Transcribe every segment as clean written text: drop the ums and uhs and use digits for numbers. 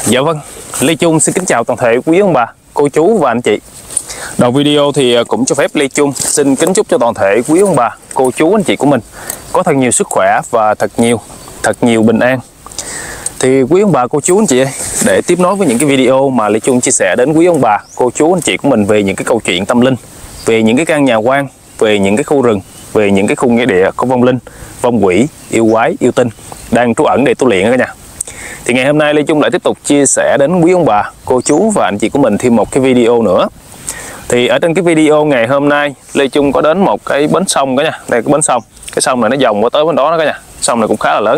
Dạ vâng, Lê Trung xin kính chào toàn thể quý ông bà, cô chú và anh chị. Đầu video thì cũng cho phép Lê Trung xin kính chúc cho toàn thể quý ông bà, cô chú anh chị của mình có thật nhiều sức khỏe và thật nhiều bình an. Thì quý ông bà, cô chú anh chị ơi, để tiếp nối với những cái video mà Lê Trung chia sẻ đến quý ông bà, cô chú anh chị của mình về những cái câu chuyện tâm linh, về những cái căn nhà quan, về những cái khu rừng, về những cái khu nghĩa địa có vong linh, vong quỷ, yêu quái, yêu tinh đang trú ẩn để tu luyện cả nhà. Thì ngày hôm nay Lê Trung lại tiếp tục chia sẻ đến quý ông bà, cô chú và anh chị của mình thêm một cái video nữa. Thì ở trên cái video ngày hôm nay Lê Trung có đến một cái bến sông cả nhà. Đây cái bến sông, cái sông này nó dòng qua tới bên đó cả nhà. Sông này cũng khá là lớn.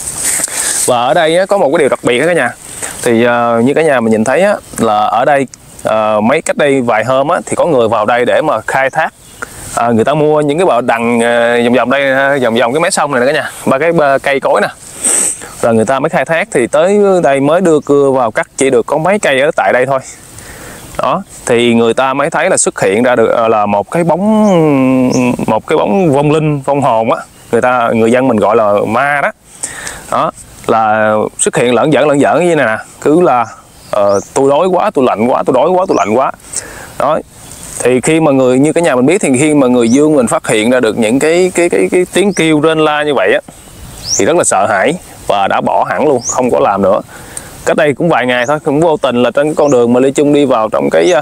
Và ở đây có một cái điều đặc biệt cả nhà. Thì như cả nhà mình nhìn thấy là ở đây mấy cách đây vài hôm thì có người vào đây để mà khai thác. Người ta mua những cái bờ đằng vòng đây, vòng cái mé sông này nè cả nhà, ba cái cây cối nè. Rồi người ta mới khai thác, thì tới đây mới đưa cưa vào cắt chỉ được có mấy cây ở tại đây thôi. Đó, thì người ta mới thấy là xuất hiện ra được là một cái bóng vong linh, vong hồn á, người dân mình gọi là ma đó. Đó, là xuất hiện lởn vởn như thế này nè, cứ là tôi đói quá, tôi lạnh quá, tôi đói quá, tôi lạnh quá. Đó. Thì khi mà như cả nhà mình biết, thì khi mà người dương mình phát hiện ra được những cái tiếng kêu rên la như vậy á, thì rất là sợ hãi và đã bỏ hẳn luôn, không có làm nữa. Cách đây cũng vài ngày thôi, cũng vô tình là trên cái con đường mà Lê Trung đi vào trong cái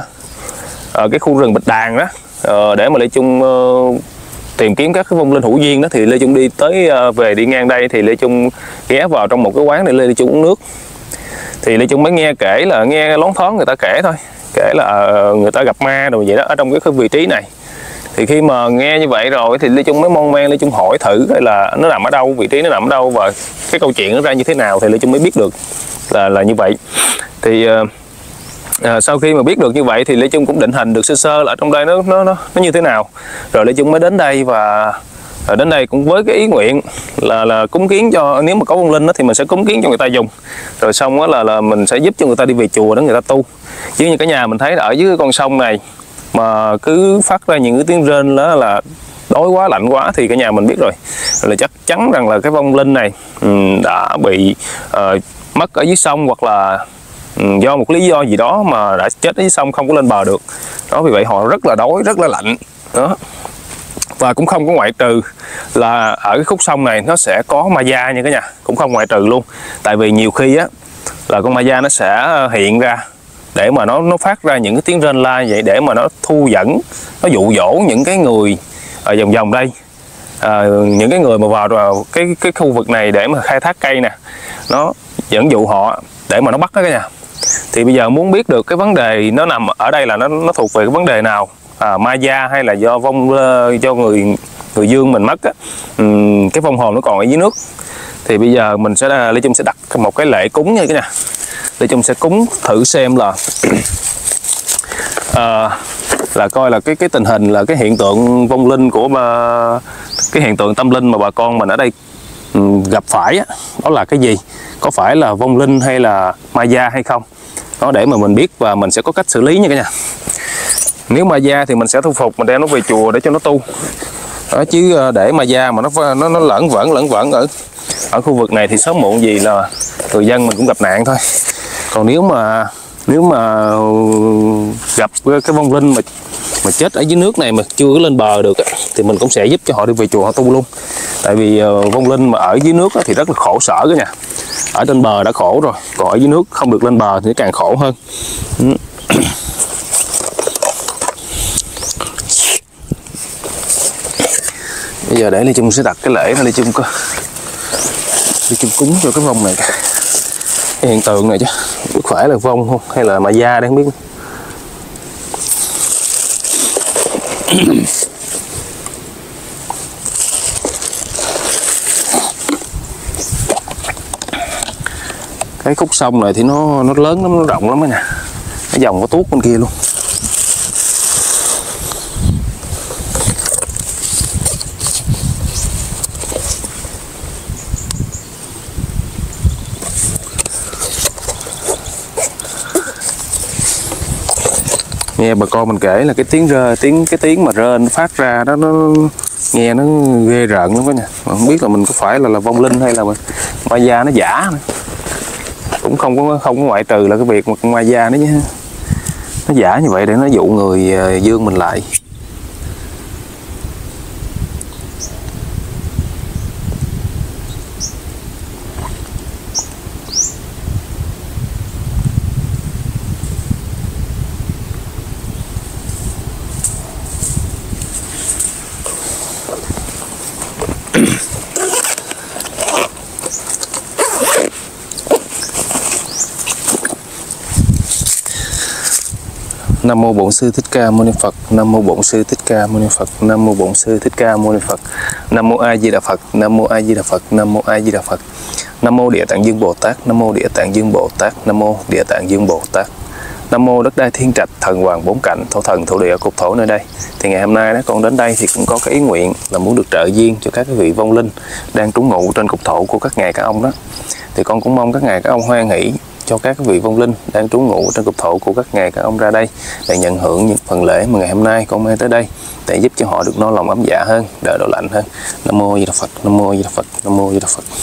khu rừng Bạch Đàn đó, để mà Lê Trung tìm kiếm các cái vong linh hữu duyên đó, thì Lê Trung đi tới đi ngang đây thì Lê Trung ghé vào trong một cái quán để Lê Trung uống nước. Thì Lê Trung mới nghe loáng thoáng người ta kể thôi, kể là người ta gặp ma đồ vậy đó ở trong cái vị trí này. Thì khi mà nghe như vậy rồi thì Lê Trung mới mon men, Lê Trung hỏi thử là nó nằm ở đâu, vị trí nó nằm ở đâu và cái câu chuyện nó ra như thế nào, thì Lê Trung mới biết được là như vậy. Thì sau khi mà biết được như vậy thì Lê Trung cũng định hình được sơ sơ là trong đây nó như thế nào. Rồi Lê Trung mới đến đây, và đến đây cũng với cái ý nguyện là cúng kiến cho, nếu mà có vong linh đó, thì mình sẽ cúng kiến cho người ta dùng. Rồi xong đó là mình sẽ giúp cho người ta đi về chùa để người ta tu. Chứ như cả nhà mình thấy là ở dưới cái con sông này mà cứ phát ra những cái tiếng rên đó là đói quá, lạnh quá, thì cả nhà mình biết rồi là chắc chắn rằng là cái vong linh này đã bị mất ở dưới sông, hoặc là do một lý do gì đó mà đã chết ở dưới sông, không có lên bờ được. Đó, vì vậy họ rất là đói, rất là lạnh đó. Và cũng không có ngoại trừ là ở cái khúc sông này nó sẽ có ma da nha cả nhà, cũng không ngoại trừ luôn. Tại vì nhiều khi á là con ma da nó sẽ hiện ra để mà nó phát ra những cái tiếng rên la vậy, để mà nó thu dẫn, nó dụ dỗ những cái người ở vòng đây, những cái người mà vào cái khu vực này để mà khai thác cây nè, nó dẫn dụ họ để mà nó bắt đó cả nhà. Thì bây giờ muốn biết được cái vấn đề nó nằm ở đây là nó thuộc về cái vấn đề nào, ma da hay là do người dương mình mất á, cái vong hồn nó còn ở dưới nước, thì bây giờ mình Lê Trung sẽ đặt một cái lễ cúng nha cả nhà. Lê Trung sẽ cúng thử xem là coi là cái tình hình, là cái hiện tượng vong linh của cái hiện tượng tâm linh mà bà con mình ở đây gặp phải đó là cái gì, có phải là vong linh hay là ma da hay không đó, để mà mình biết và mình sẽ có cách xử lý nha cả nhà. Nếu ma da thì mình sẽ thu phục, mình đem nó về chùa để cho nó tu đó, chứ để ma da mà nó lởn vởn ở khu vực này thì sớm muộn gì là người dân mình cũng gặp nạn thôi. Còn nếu mà gặp cái vong linh mà chết ở dưới nước này mà chưa lên bờ được thì mình cũng sẽ giúp cho họ đi về chùa họ tu luôn. Tại vì vong linh mà ở dưới nước thì rất là khổ sở cả nhà. Ở trên bờ đã khổ rồi, còn ở dưới nước không được lên bờ thì càng khổ hơn. Bây giờ để Lê Trung sẽ đặt cái lễ Lê Trung cúng cho cái vong này, cái hiện tượng này chứ biết phải là vong không hay là ma da đây không biết. Cái khúc sông này thì nó lớn lắm, nó rộng lắm nè, nó dòng có tuốt bên kia luôn. Nghe bà con mình kể là cái tiếng mà rên phát ra đó, nó nghe nó ghê rợn lắm cả nhà. Mà không biết là mình có phải là vong linh hay là ma da nó giả nữa. cũng không có ngoại trừ là cái việc mà con ma da nó giả như vậy để nó dụ người dương mình lại. Nam mô Bổn Sư Thích Ca Mâu Ni Phật. Nam mô Bổn Sư Thích Ca Mâu Ni Phật. Nam mô Bổn Sư Thích Ca Mâu Ni Phật. Nam mô A Di Đà Phật. Nam mô A Di Đà Phật. Nam mô A Di Đà Phật. Nam mô Địa Tạng Dương Bồ Tát. Nam mô Địa Tạng Dương Bồ Tát. Nam mô Địa Tạng Dương Bồ Tát. Nam mô Đất Đai Thiên Trạch, Thần Hoàng Bốn Cảnh, Thổ Thần Thổ Địa Cục Thổ nơi đây. Thì ngày hôm nay đó con đến đây thì cũng có cái ý nguyện là muốn được trợ duyên cho các cái vị vong linh đang trú ngụ trên cục thổ của các ngài các ông đó. Thì con cũng mong các ngài các ông hoan hỷ cho các vị vong linh đang trú ngụ trên cục thổ của các ngài các ông ra đây để nhận hưởng những phần lễ mà ngày hôm nay con mang tới đây, để giúp cho họ được no lòng ấm dạ hơn, đỡ độ lạnh hơn. Nam mô A Di Đà Phật. Nam mô A Di Đà Phật. Nam mô A Di Đà Phật.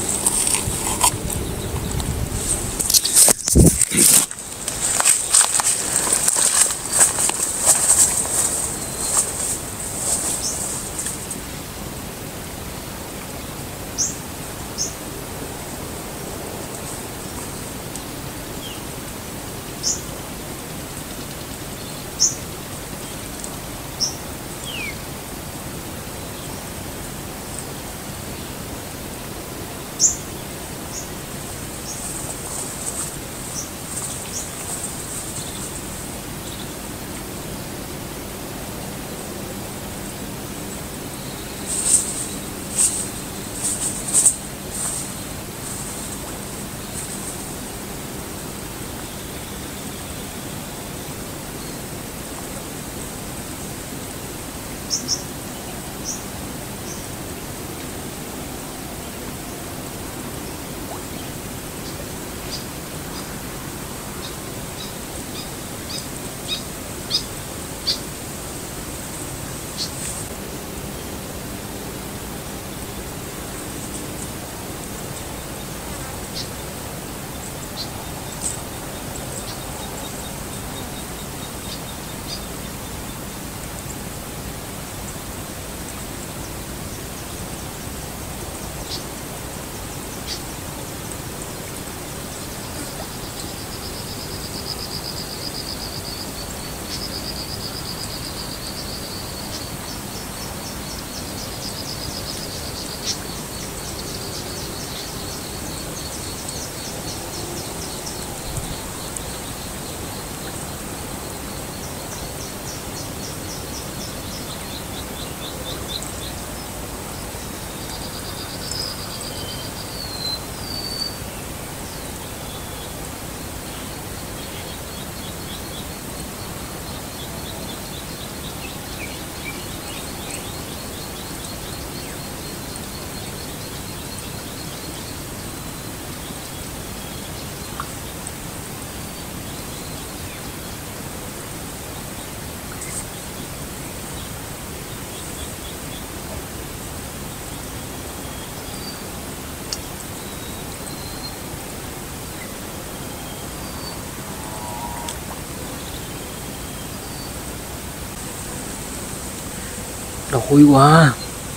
Đói quá,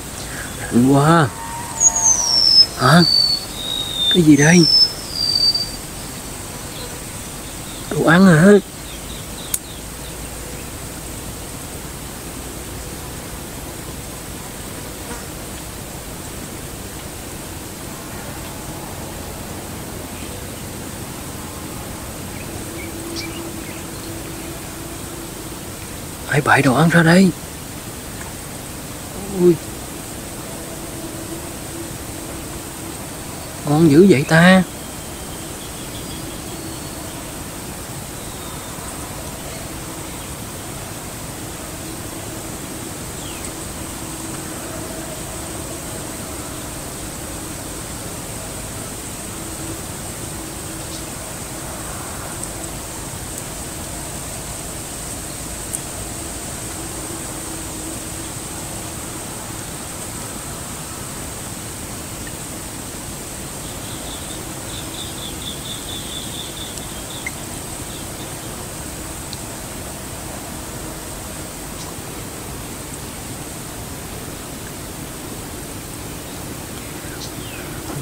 lạnh quá. Hả? Cái gì đây? Đồ ăn hả? Ai bày đồ ăn ra đây? Ui, ngon dữ vậy ta.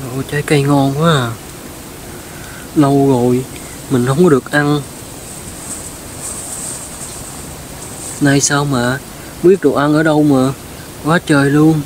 Ồ, trái cây ngon quá à. Lâu rồi mình không có được ăn. Nay sao mà biết đồ ăn ở đâu mà quá trời luôn.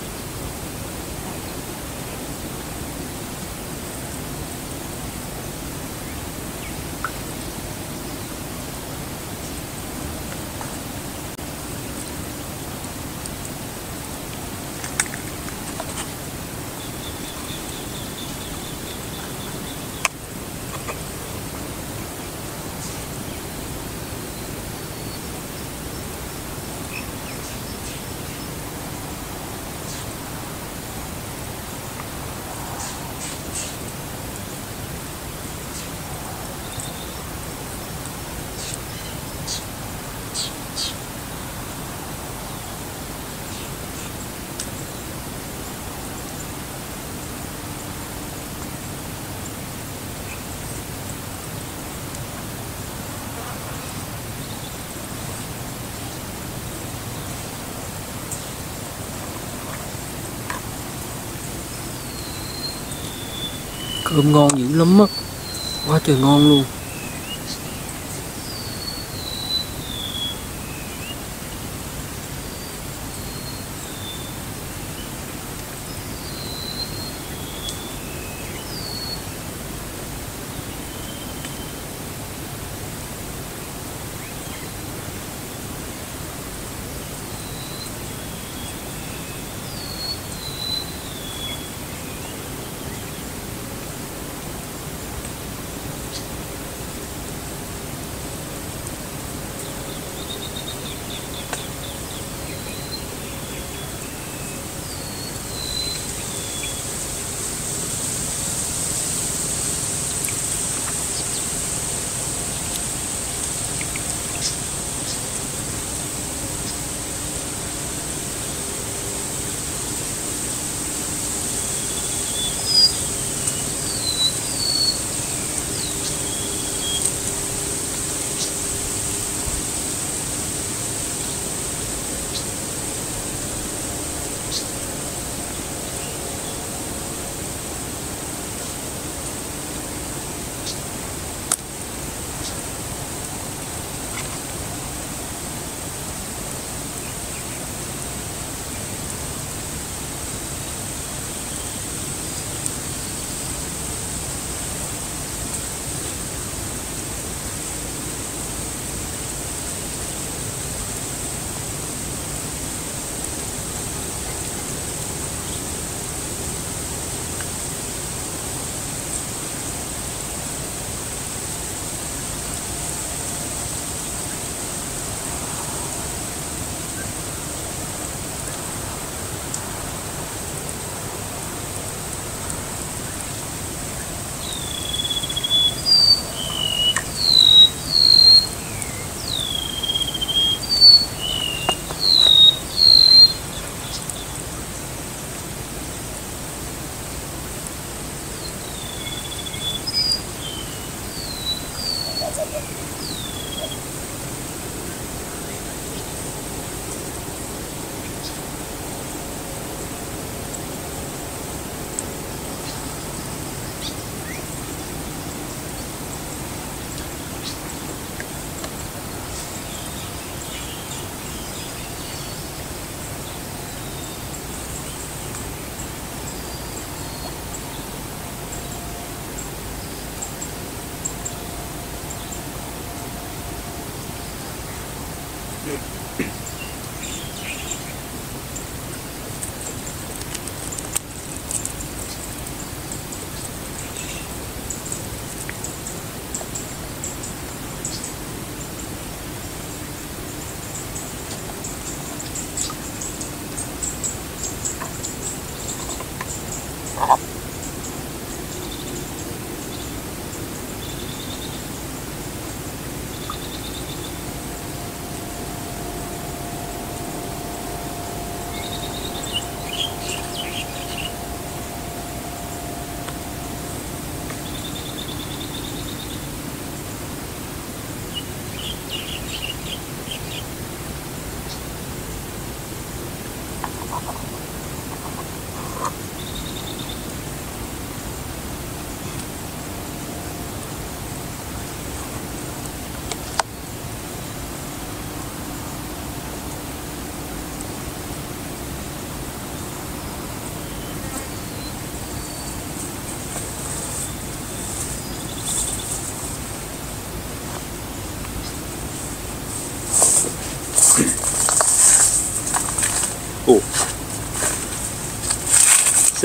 Cơm ngon dữ lắm á, quá trời ngon luôn.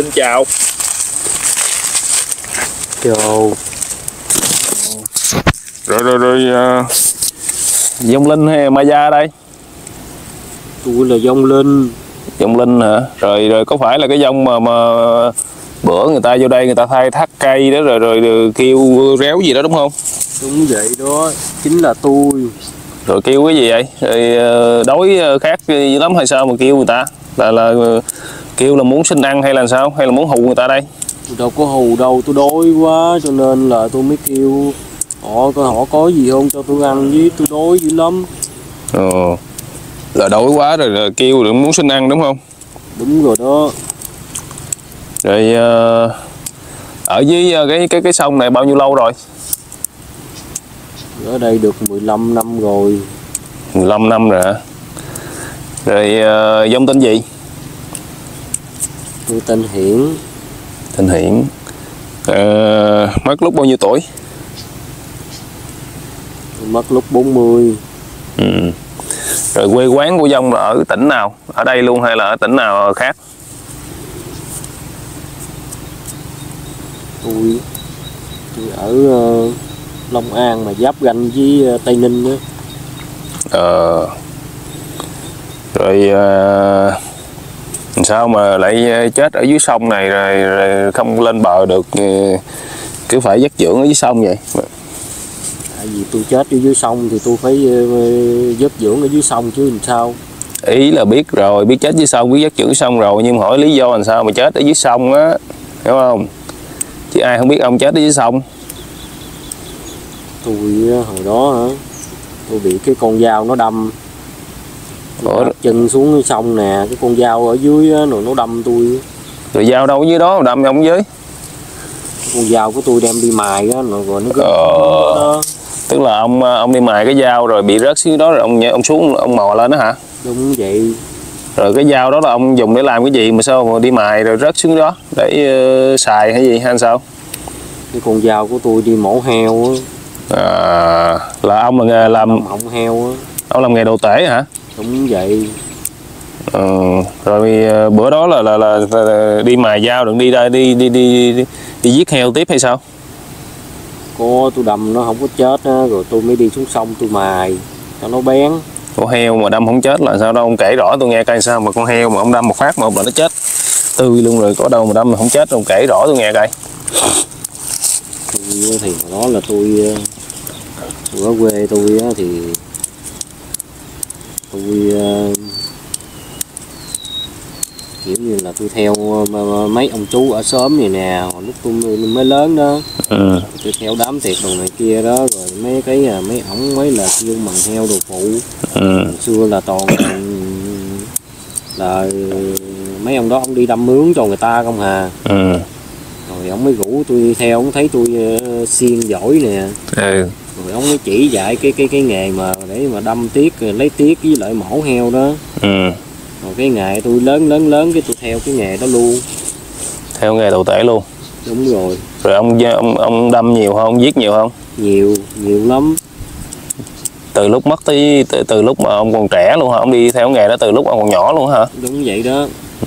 xin chào. Chào. Rồi Dông Linh hay Ma Gia đây? Tôi là Dông Linh. Dông Linh hả? Rồi có phải là cái dông mà bữa người ta vô đây người ta thay thắt cây đó rồi kêu réo gì đó đúng không? Đúng vậy đó, chính là tôi. Rồi kêu cái gì vậy? Rồi đói khát dữ lắm hay sao mà kêu người ta? Là kêu là muốn xin ăn hay là sao? Hay là muốn hù người ta đây? Tôi đâu có hù đâu, tôi đói quá cho nên là tôi mới kêu họ coi họ có gì không cho tôi ăn, với tôi đói dữ lắm. Là đói quá rồi kêu rồi muốn xin ăn đúng không? Đúng rồi đó. Rồi ở dưới cái sông này bao nhiêu lâu rồi? Ở đây được 15 năm rồi. 15 năm rồi hả? Rồi dông tên gì? Tôi tên Hiển. Tên Hiển. Mất lúc bao nhiêu tuổi? Tôi mất lúc 40. Rồi quê quán của dông là ở tỉnh nào? Ở đây luôn hay là ở tỉnh nào khác? Tôi ở Long An mà giáp ranh với Tây Ninh á. Rồi sao mà lại chết ở dưới sông này rồi không lên bờ được, cứ phải dắt dưỡng ở dưới sông vậy? Tại vì tôi chết ở dưới sông thì tôi phải dứt dưỡng ở dưới sông chứ làm sao. Ý là biết rồi, biết chết dưới sông, biết dắt dưỡng sông rồi, nhưng hỏi lý do làm sao mà chết ở dưới sông á, hiểu không? Chứ ai không biết ông chết ở dưới sông. Tôi hồi đó hả, tôi bị cái con dao nó đâm. Tôi đặt chân xuống cái sông nè, cái con dao ở dưới rồi nó đâm tôi. Rồi dao đâu ở dưới đó đâm ông dưới? Con dao của tôi đem đi mài á, rồi nó đó. Tức là ông đi mài cái dao rồi bị rớt xuống đó rồi ông xuống ông mò lên đó hả? Đúng vậy. Rồi cái dao đó là ông dùng để làm cái gì mà sao mà đi mài rồi rớt xuống đó để xài hay gì hay sao? Cái con dao của tôi đi mổ heo á. Là ông là nghề làm họng heo á. Ông làm nghề đồ tể hả? Đúng vậy. Rồi bữa đó là đi mài dao đừng đi giết heo tiếp hay sao? Có, tôi đâm nó không có chết á, rồi tôi mới đi xuống sông tôi mài cho nó bén. Con heo mà đâm không chết là sao đâu, ông kể rõ tôi nghe coi sao mà con heo mà ông đâm một phát mà nó chết tươi luôn rồi, có đâu mà đâm mà không chết, ông kể rõ tôi nghe coi. Tôi thì đó là tôi ở quê tôi á, thì tôi kiểu như là tôi theo mấy ông chú ở xóm này nè, lúc tôi mới lớn đó. Tôi theo đám tiệc đồ này kia đó, rồi mấy ổng mới là kêu mần heo đồ phụ. Hồi xưa là toàn là mấy ông đó ông đi đâm mướn cho người ta không hà. Rồi ông mới rủ tôi đi theo, ông thấy tôi xiên giỏi nè. Rồi ông mới chỉ dạy cái nghề mà để mà đâm tiết, lấy tiết với lại mổ heo đó. Rồi cái ngày tôi lớn cái tôi theo cái nghề đó luôn. Theo nghề đồ tể luôn? Đúng rồi. Rồi ông đâm nhiều không, ông giết nhiều không? Nhiều lắm. Từ lúc mất từ lúc mà ông còn trẻ luôn hả? Ông đi theo nghề đó từ lúc ông còn nhỏ luôn hả? Đúng vậy đó.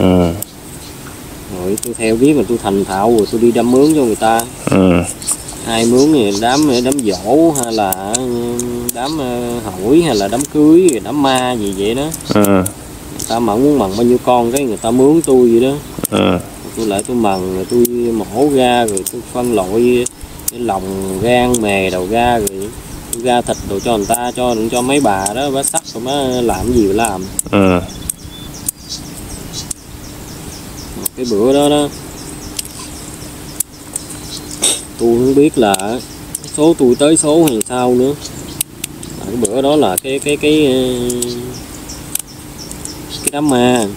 Rồi tôi theo biết mà tôi thành thạo rồi tôi đi đâm mướn cho người ta. Ai mướn thì đám giỗ hay là đám hỏi hay là đám cưới, đám ma gì vậy đó. Người ta mà muốn mần bao nhiêu con cái người ta mướn tôi vậy đó. Tôi lại tôi mần rồi tôi mổ ra rồi tôi phân loại cái lòng gan mề đầu ra rồi tôi ra thịt đồ cho người ta, cho mấy bà đó bá sắc rồi má làm gì mà làm. Cái bữa đó tôi không biết là số tôi tới số hay sao nữa. Cái bữa đó là cái đám ma.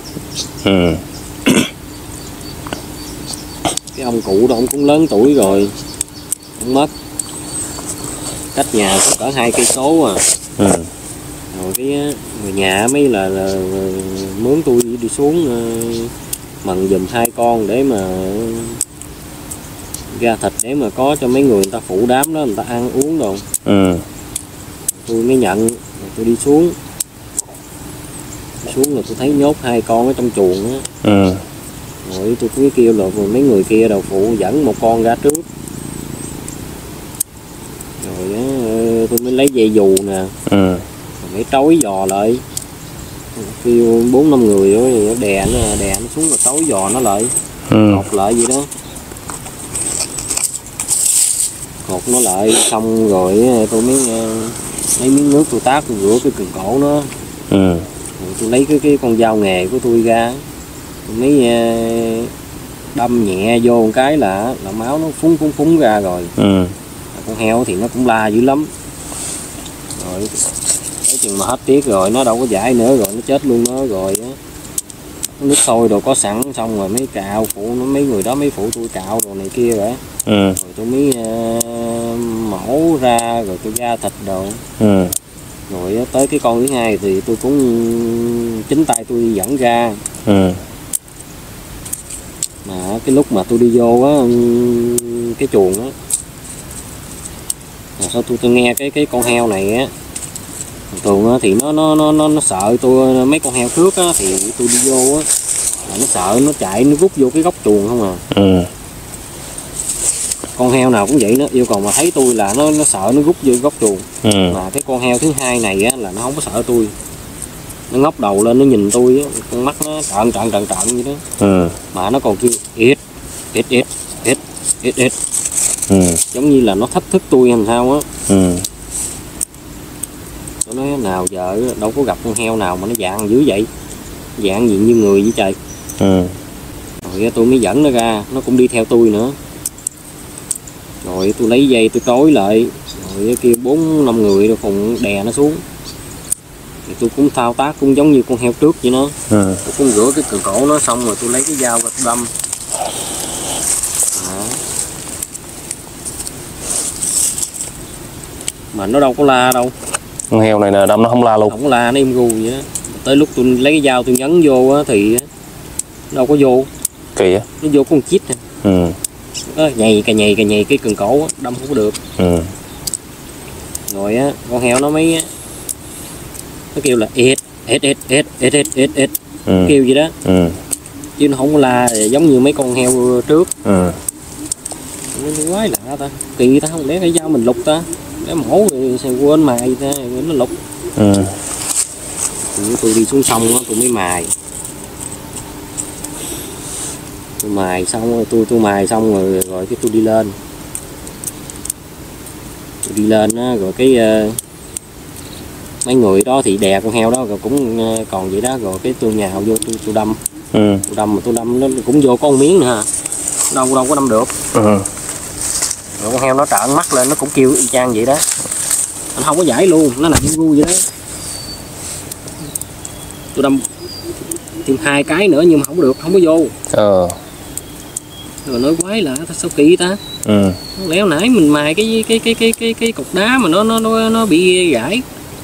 Cái ông cụ đó ông cũng lớn tuổi rồi, ông mất cách nhà có cỡ 2 cây số à. Rồi cái người nhà mới là mướn tôi đi xuống mần giùm 2 con để mà ra thịt để mà có cho mấy người ta phụ đám đó người ta ăn uống rồi. Tôi mới nhận rồi tôi đi xuống là tôi thấy nhốt 2 con ở trong chuồng á. Rồi tôi cứ kêu là mấy người kia đầu phụ dẫn một con ra trước. Rồi tôi mới lấy dây dù nè, mới trói giò lại, kêu 4-5 người rồi đè nó xuống rồi trói giò nó lại, cột lại vậy đó, cột nó lại xong rồi tôi mới lấy miếng nước tôi tát tôi rửa cái cần cổ nó. Rồi tôi lấy cái con dao nghề của tôi ra, tôi mới đâm nhẹ vô một cái là máu nó phúng ra rồi. Con heo thì nó cũng la dữ lắm. Rồi tới chừng mà hết tiết rồi nó đâu có giải nữa rồi nó chết luôn đó. Rồi nước sôi đồ có sẵn xong rồi mới cạo phụ nó, mấy người đó mấy phụ tôi cạo đồ này kia rồi. Rồi tôi mới mổ ra rồi tôi ra thịt đồ. Rồi tới cái con thứ hai thì tôi cũng chính tay tôi dẫn ra. Mà cái lúc mà tôi đi vô á cái chuồng á, sao tôi nghe cái con heo này á, thường á thì nó sợ tôi. Mấy con heo trước á thì tôi đi vô á là nó sợ nó chạy nó rút vô cái góc chuồng không à. Con heo nào cũng vậy đó, yêu cầu mà thấy tôi là nó sợ nó rút vô góc chuồng. Mà cái con heo thứ hai này á là nó không có sợ tôi, nó ngóc đầu lên nó nhìn tôi á, con mắt nó trợn vậy đó. Mà nó còn kêu ít. Giống như là nó thách thức tôi làm sao á. Tôi nói nào giờ đâu có gặp con heo nào mà nó dạng dữ vậy, dạng gì như người vậy trời. Rồi tôi mới dẫn nó ra, nó cũng đi theo tôi nữa. Rồi tôi lấy dây tôi trói lại, rồi kêu 4-5 người rồi cùng đè nó xuống. Thì tôi cũng thao tác cũng giống như con heo trước vậy nó. Tôi cũng rửa cái cần cổ nó xong rồi tôi lấy cái dao và tôi đâm. Mà nó đâu có la đâu. Con heo này nè đâm nó không la luôn. Không la, nó im gu vậy đó. Tới lúc tôi lấy cái dao tôi nhấn vô á thì đâu có vô. Kỳ á. Nó vô con chít. Nhầy cái cần cổ á, đâm không có được. Rồi á con heo nó mới nó kêu là ít kêu gì đó. Chứ nó không có la giống như mấy con heo trước. Nó quái lạ ta, kỳ ta, không lẽ cái dao mình lục ta, để mổ rồi quên mài ta nó lục. Tôi đi xuống sông á tôi mới mài. Tôi mài xong rồi tôi mài xong rồi cái tôi đi lên. Tôi đi lên á rồi cái mấy người đó thì đè con heo đó rồi cũng còn vậy đó, rồi cái tôi nhào vô tôi đâm. Tôi đâm nó cũng vô có một miếng nữa ha, đâu có đâm được. Rồi con heo nó trợn mắt lên nó cũng kêu y chang vậy đó, anh không có giải luôn, nó nằm gu vậy đó. Tôi đâm thêm 2 cái nữa nhưng mà không có được, không có vô. Rồi nói quái là sao kỳ ta. Lẽ nãy mình mài cái cục đá mà nó bị gãy.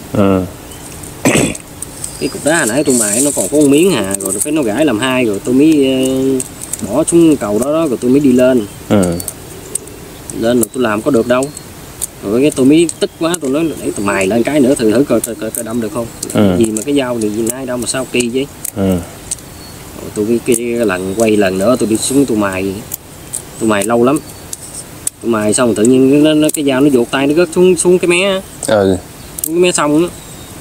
Cái cục đá hồi nãy tôi mài nó còn có một miếng rồi cái nó gãy làm 2 rồi tôi mới bỏ xuống cầu đó rồi tôi mới đi lên. Lên rồi tôi làm có được đâu. Rồi cái tôi mới tức quá, tôi nói để tôi mài lên cái nữa thử coi đâm được không. Gì mà cái dao thì gì nay đâu mà sao kỳ vậy. Rồi tôi mới cái lần quay lần nữa tôi đi xuống tôi mài lâu lắm. Tôi mài xong tự nhiên cái dao nó vụt tay nó rớt xuống cái mé. Xuống cái mé xong đó.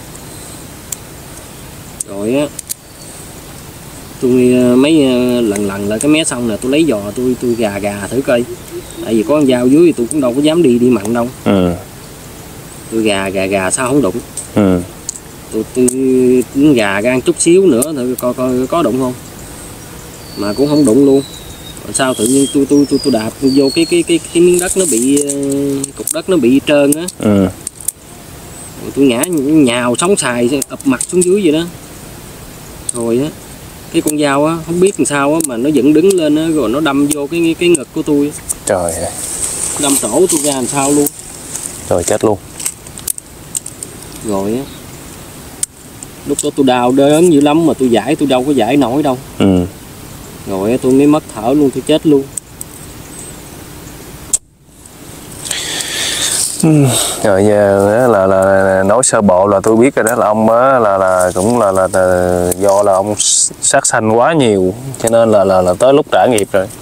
Rồi á tôi mấy lần lại cái mé xong là tôi lấy giò tôi gà thử coi, tại vì có con dao dưới thì tôi cũng đâu có dám đi mặn đâu. Tôi gà sao không đụng. Tôi gà ra chút xíu nữa thử coi có đụng không, mà cũng không đụng luôn. Rồi sao tự nhiên tôi đạp vô cái miếng đất nó bị cục đất nó bị trơn á. Rồi tôi ngã nhào sóng xài ập mặt xuống dưới vậy đó. Rồi á cái con dao á không biết làm sao á mà nó dựng đứng lên á, rồi nó đâm vô cái ngực của tôi. Trời ơi. Đâm trổ tôi ra làm sao luôn. Rồi chết luôn. Rồi á lúc đó tôi đau đớn dữ lắm mà tôi đâu có giải nổi đâu. Rồi á tôi mới mất thở luôn, tôi chết luôn. Rồi giờ là nói sơ bộ là tôi biết rồi đó, là ông là cũng là do là ông sát sanh quá nhiều cho nên là tới lúc trả nghiệp rồi.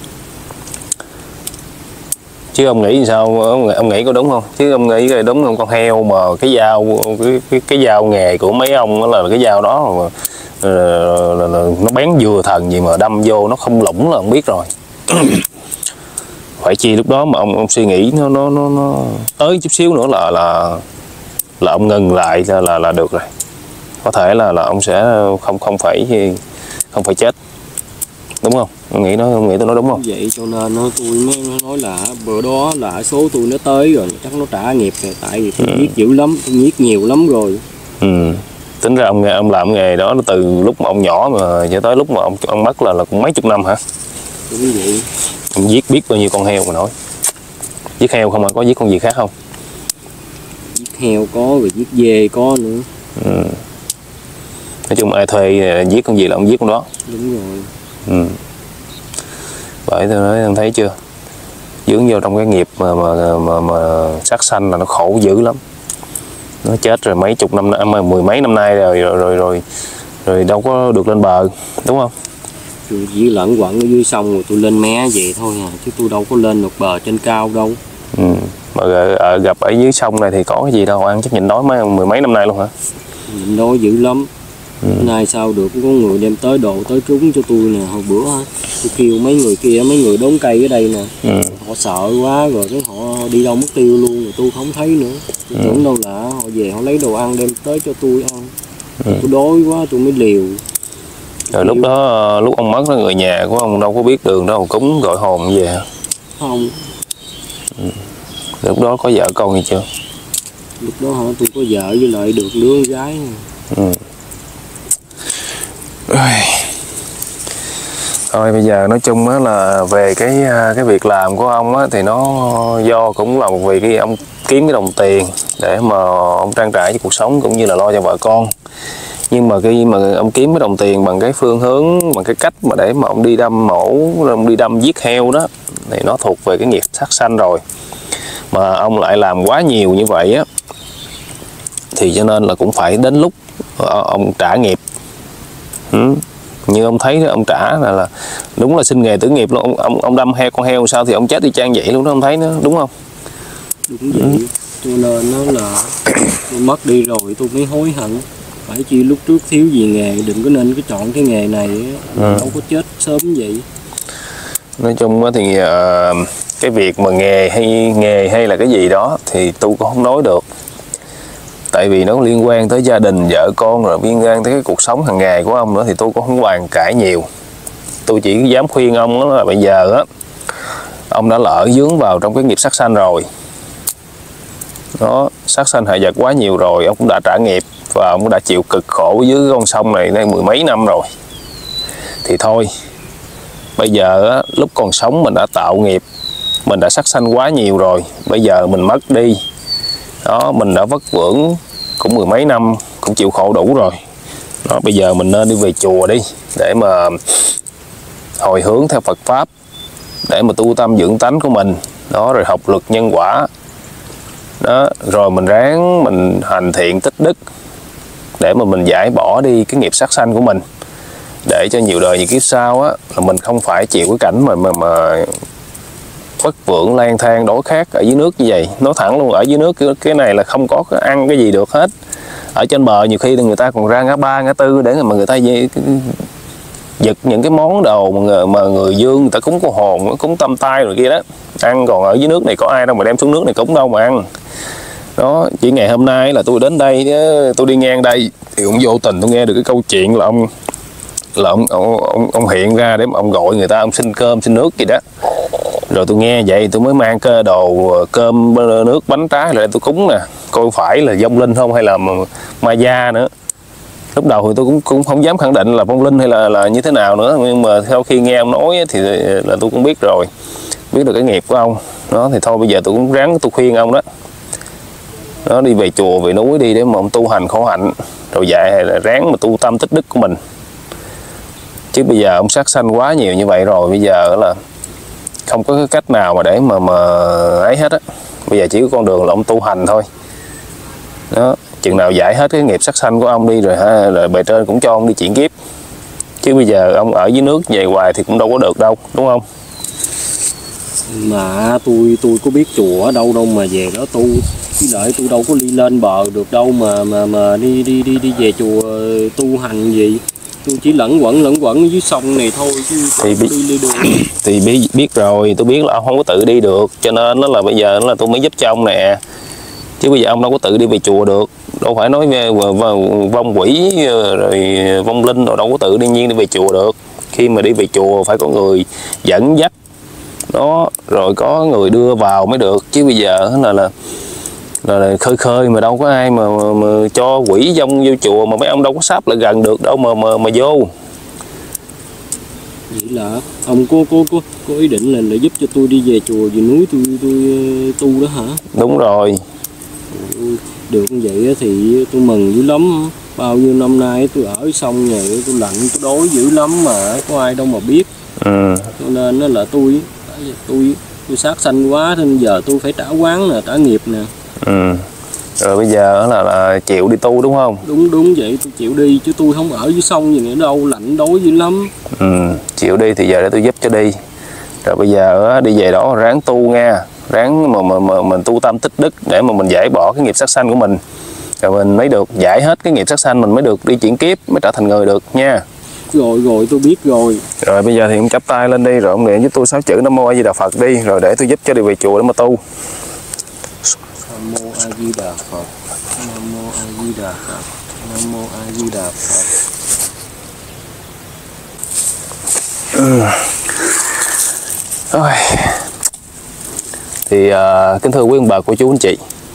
Chứ ông nghĩ sao, ông nghĩ có đúng không? Chứ ông nghĩ là đúng không? Con heo mà cái dao nghề của mấy ông là cái dao đó mà là nó bén vừa thần gì mà đâm vô nó không lủng là ông biết rồi. Phải chi lúc đó mà ông suy nghĩ nó tới chút xíu nữa là ông ngừng lại là được rồi. Có thể là ông sẽ không phải chết, đúng không? Ông nghĩ tôi nói đúng không? Vậy cho nên tôi mới nói là bữa đó là số tôi nó tới rồi, chắc nó trả nghiệp rồi, tại vì tôi giết dữ lắm, tôi giết nhiều lắm rồi. Tính ra ông làm nghề đó từ lúc mà ông nhỏ mà cho tới lúc mà ông mất là cũng mấy chục năm hả? Đúng vậy. Ông giết biết bao nhiêu con heo mà nói. Giết heo không, có giết con gì khác không? Giết heo có, rồi giết dê có nữa. Nói chung ai thuê giết con gì là ông giết con đó. Đúng rồi. Vậy tôi nói em thấy chưa, dướng vô trong cái nghiệp mà sát sanh là nó khổ dữ lắm. Nó chết rồi mấy chục năm, mười mấy năm nay rồi đâu có được lên bờ, đúng không? Tôi chỉ lẫn quẩn ở dưới sông rồi tôi lên mé vậy thôi à, chứ tôi đâu có lên được bờ trên cao đâu. Mà gặp ở dưới sông này thì có cái gì đâu ăn, chắc nhịn đói mười mấy năm nay luôn hả? Nhịn đói dữ lắm. Nay sao được, có người đem tới đồ tới trúng cho tôi nè. Hồi bữa tôi kêu mấy người kia, mấy người đốn cây ở đây nè, họ sợ quá rồi cái họ đi đâu mất tiêu luôn rồi tôi không thấy nữa. Tôi tưởng đâu là họ về họ lấy đồ ăn đem tới cho tôi ăn. Tôi đói quá tôi mới liều. Rồi lúc đó lúc ông mất đó, người nhà của ông đâu có biết đường đâu cúng gọi hồn về hả? Không. Lúc đó có vợ con gì chưa? Lúc đó tôi có vợ với lại được đứa con gái. Thôi bây giờ nói chung á là về cái việc làm của ông á thì nó do cũng là vì cái ông kiếm cái đồng tiền để mà ông trang trải cho cuộc sống cũng như là lo cho vợ con. Nhưng mà khi mà ông kiếm cái đồng tiền bằng cái phương hướng, bằng cái cách mà để mà ông đi đâm mổ, ông đi đâm giết heo đó thì nó thuộc về cái nghiệp sát sanh rồi. Mà ông lại làm quá nhiều như vậy á thì cho nên là cũng phải đến lúc ông trả nghiệp. Như ông thấy ông trả là đúng là sinh nghề tử nghiệp luôn. Ông đâm con heo sao thì ông chết y chang vậy luôn đó, ông thấy nó đúng không? Đúng vậy. Cho nên nó là tôi mất đi rồi tôi mới hối hận. Phải chi lúc trước thiếu gì nghề, đừng có nên chọn cái nghề này, đâu có chết sớm vậy. Nói chung thì cái việc mà nghề hay là cái gì đó thì tôi cũng không nói được. Tại vì nó liên quan tới gia đình, vợ con, rồi liên quan tới cái cuộc sống hàng ngày của ông nữa thì tôi cũng không bàn cãi nhiều. Tôi chỉ dám khuyên ông đó là bây giờ á, ông đã lỡ vướng vào trong cái nghiệp sát sanh rồi. Đó, sát sanh hại vật quá nhiều rồi, ông cũng đã trả nghiệp và ông cũng đã chịu cực khổ dưới con sông này nay mười mấy năm rồi. Thì thôi, bây giờ á, lúc còn sống mình đã tạo nghiệp, mình đã sát sanh quá nhiều rồi, bây giờ mình mất đi. Đó, mình đã vất vưởng cũng mười mấy năm, cũng chịu khổ đủ rồi. Đó, bây giờ mình nên đi về chùa đi để mà hồi hướng theo Phật Pháp, để mà tu tâm dưỡng tánh của mình. Đó, rồi học luật nhân quả. Đó, rồi mình ráng mình hành thiện tích đức để mà mình giải bỏ đi cái nghiệp sát sanh của mình, để cho nhiều đời nhiều kiếp sau á là mình không phải chịu cái cảnh mà vất vưởng lang thang đói khát ở dưới nước như vậy. Nói thẳng luôn, ở dưới nước cái này là không có ăn cái gì được hết. Ở trên bờ nhiều khi người ta còn ra ngã ba ngã tư để mà người ta giật những cái món đồ mà người dương người ta cúng cô hồn, cúng tâm tai rồi kia đó ăn. Còn ở dưới nước này có ai đâu mà đem xuống nước này cúng đâu mà ăn. Đó, chỉ ngày hôm nay là tôi đến đây, tôi đi ngang đây thì cũng vô tình tôi nghe được cái câu chuyện là ông hiện ra để mà ông gọi người ta, ông xin cơm xin nước gì đó. Rồi tôi nghe vậy tôi mới mang cái đồ cơm nước bánh trái lại tôi cúng nè, coi phải là vong linh không hay là ma gia nữa. Lúc đầu thì tôi cũng không dám khẳng định là vong linh hay là như thế nào nữa, nhưng mà sau khi nghe ông nói thì là tôi cũng biết rồi, biết được cái nghiệp của ông. Đó thì thôi bây giờ tôi cũng ráng tôi khuyên ông đó. Đó, đi về chùa về núi đi để mà ông tu hành khổ hạnh, rồi dạy là ráng mà tu tâm tích đức của mình. Chứ bây giờ ông sát sanh quá nhiều như vậy rồi, bây giờ là không có cái cách nào mà để mà ấy hết á. Bây giờ chỉ có con đường là ông tu hành thôi. Đó, chừng nào giải hết cái nghiệp sát sanh của ông đi rồi rồi bề trên cũng cho ông đi chuyển kiếp. Chứ bây giờ ông ở dưới nước về hoài thì cũng đâu có được đâu, đúng không? Mà tôi có biết chùa ở đâu mà về đó tu, chứ đợi tôi đâu có đi lên bờ được đâu mà đi về chùa tu hành gì. Tôi chỉ lẫn quẩn dưới sông này thôi chứ thì đi đường. Thì biết rồi, tôi biết là ông không có tự đi được, cho nên nó là bây giờ là tôi mới giúp cho ông nè. Chứ bây giờ ông đâu có tự đi về chùa được, đâu phải nói về vong quỷ rồi vong linh rồi, đâu có tự nhiên đi về chùa được. Khi mà đi về chùa phải có người dẫn dắt đó, rồi có người đưa vào mới được. Chứ bây giờ là khơi mà đâu có ai mà cho quỷ vong vô chùa, mà mấy ông đâu có sáp lại gần được đâu mà vô. Vậy là ông có ý định là giúp cho tôi đi về chùa về núi tôi tu đó hả? Đúng rồi. Được như vậy thì tôi mừng dữ lắm. Bao nhiêu năm nay tôi ở sông này tôi lạnh tôi đói dữ lắm mà có ai đâu mà biết. Cho nên là tôi sát sanh quá nên giờ tôi phải trả quán nè, trả nghiệp nè. Rồi bây giờ là chịu đi tu đúng không? Đúng vậy, tôi chịu đi chứ tôi không ở dưới sông gì nữa đâu, lạnh đói dữ lắm. Chịu đi thì giờ để tôi giúp cho đi. Rồi bây giờ đi về đó ráng tu nha, ráng mà mình tu tâm tích đức để mà mình giải bỏ cái nghiệp sát sanh của mình, rồi mình mới được giải hết cái nghiệp sát sanh, mình mới được đi chuyển kiếp, mới trở thành người được nha. Rồi tôi biết rồi. Rồi bây giờ thì ông chắp tay lên đi, rồi ông niệm với tôi 6 chữ Nam Mô A Di Đà Phật đi, rồi để tôi giúp cho đi về chùa để mà tu. Nam Mô A Di Đà Phật. Nam Mô A Di Đà Phật. Nam Mô A Di Đà Phật. Rồi. Thì kính thưa quý ông bà, cô chú anh chị,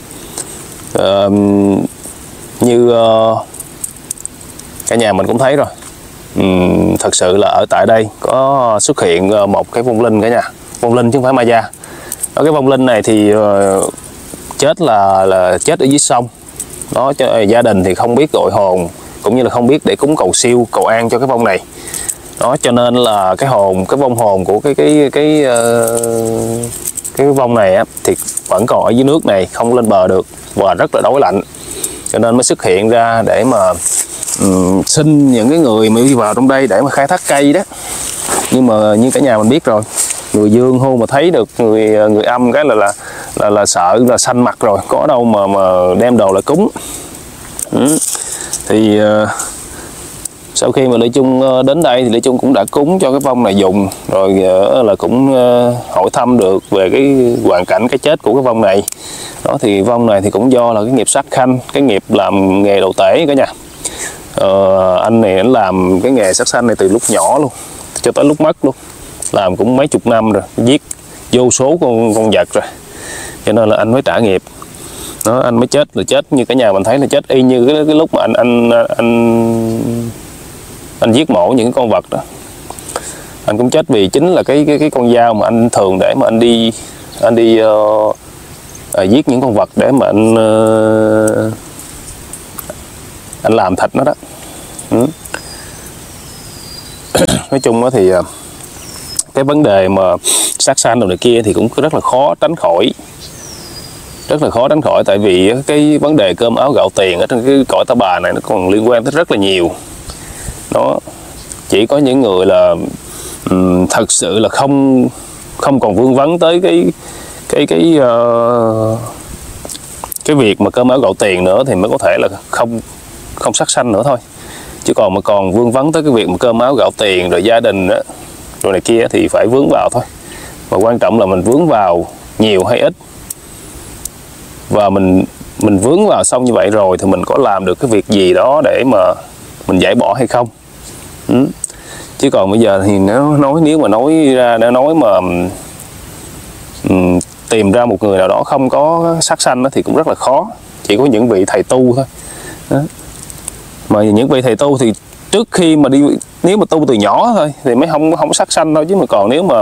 như cả nhà mình cũng thấy rồi, thật sự là ở tại đây có xuất hiện một cái vong linh cả nhà, vong linh chứ không phải ma da. Ở cái vong linh này thì chết là chết ở dưới sông đó, cho gia đình thì không biết gọi hồn, cũng như là không biết để cúng cầu siêu cầu an cho cái vong này đó, cho nên là cái vong hồn của cái vong này á, thì vẫn còn ở dưới nước này, không lên bờ được và rất là đói lạnh, cho nên mới xuất hiện ra để mà xin những cái người mà đi vào trong đây để mà khai thác cây đó. Nhưng mà như cả nhà mình biết rồi, người dương hôn mà thấy được người âm cái là sợ, là xanh mặt rồi, có đâu mà đem đồ lại cúng. Thì sau khi mà Lê Chung đến đây thì Lê Chung cũng đã cúng cho cái vong này dùng, rồi là cũng hỏi thăm được về cái hoàn cảnh cái chết của cái vong này đó. Thì vong này thì cũng do là cái nghiệp sát khanh, cái nghiệp làm nghề đầu tể cả nhà. Anh này anh làm cái nghề sát sanh này từ lúc nhỏ luôn cho tới lúc mất luôn, làm cũng mấy chục năm rồi, giết vô số con vật rồi, cho nên là anh mới trả nghiệp đó. Anh mới chết, là chết như cả nhà mình thấy là chết y như cái lúc mà anh giết mổ những con vật đó. Anh cũng chết vì chính là cái con dao mà anh thường để mà anh đi giết những con vật để mà anh làm thịt nó đó. Nói chung đó thì cái vấn đề mà sát sanh đồ này kia thì cũng rất là khó tránh khỏi, tại vì cái vấn đề cơm áo gạo tiền ở trong cái cõi ta bà này nó còn liên quan tới rất là nhiều đó. Chỉ có những người là thật sự là không còn vương vấn tới cái việc mà cơm áo gạo tiền nữa thì mới có thể là không sát sanh nữa thôi. Chứ còn mà còn vương vấn tới cái việc mà cơm áo gạo tiền rồi gia đình đó, rồi này kia thì phải vướng vào thôi. Và quan trọng là mình vướng vào nhiều hay ít, và mình vướng vào xong như vậy rồi thì mình có làm được cái việc gì đó để mà mình giải bỏ hay không. Chứ còn bây giờ thì nếu mà tìm ra một người nào đó không có sát sanh đó thì cũng rất là khó. Chỉ có những vị thầy tu thôi đó. Mà những vị thầy tu thì trước khi mà nếu mà tu từ nhỏ thôi thì mới không sát sanh thôi. Chứ mà còn nếu mà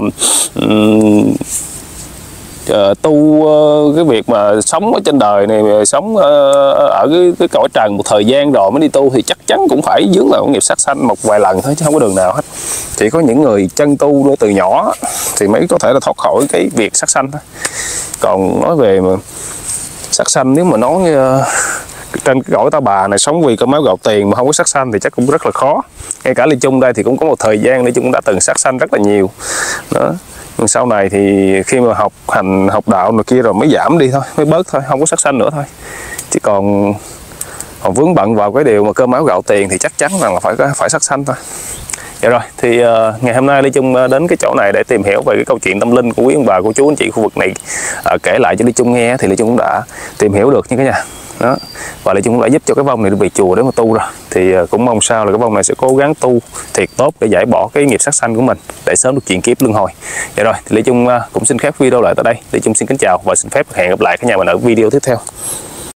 tu cái việc mà sống ở trên đời này, sống ở cái cõi trần một thời gian rồi mới đi tu thì chắc chắn cũng phải dướng vào nghiệp sát sanh một vài lần thôi, chứ không có đường nào hết. Chỉ có những người chân tu từ nhỏ thì mới có thể là thoát khỏi cái việc sát sanh thôi. Còn nói về mà sắc xanh, nếu mà nói trên cái cõi Ta Bà này sống vì cơm áo gạo tiền mà không có sắc xanh thì chắc cũng rất là khó. Ngay cả Lê Chung đây thì cũng có một thời gian Lê Chung cũng đã từng sắc xanh rất là nhiều đó. Nhưng sau này thì khi mà học đạo này kia rồi mới giảm đi thôi, mới bớt thôi, không có sắc xanh nữa thôi. Chứ còn vướng bận vào cái điều mà cơm áo gạo tiền thì chắc chắn là phải sắc xanh thôi. Dạ rồi, thì ngày hôm nay Lê Chung đến cái chỗ này để tìm hiểu về cái câu chuyện tâm linh của quý ông bà, cô chú anh chị khu vực này kể lại cho Lê Chung nghe, thì Lê Chung cũng đã tìm hiểu được nha cả nhà. Đó. Và Lê Chung cũng đã giúp cho cái vong này được về chùa để mà tu rồi. Thì cũng mong sao là cái vong này sẽ cố gắng tu thiệt tốt để giải bỏ cái nghiệp sát sanh của mình, để sớm được chuyển kiếp luân hồi. Dạ rồi, thì Lê Chung cũng xin khép video lại tại đây. Lê Chung xin kính chào và xin phép hẹn gặp lại cả nhà mình ở video tiếp theo.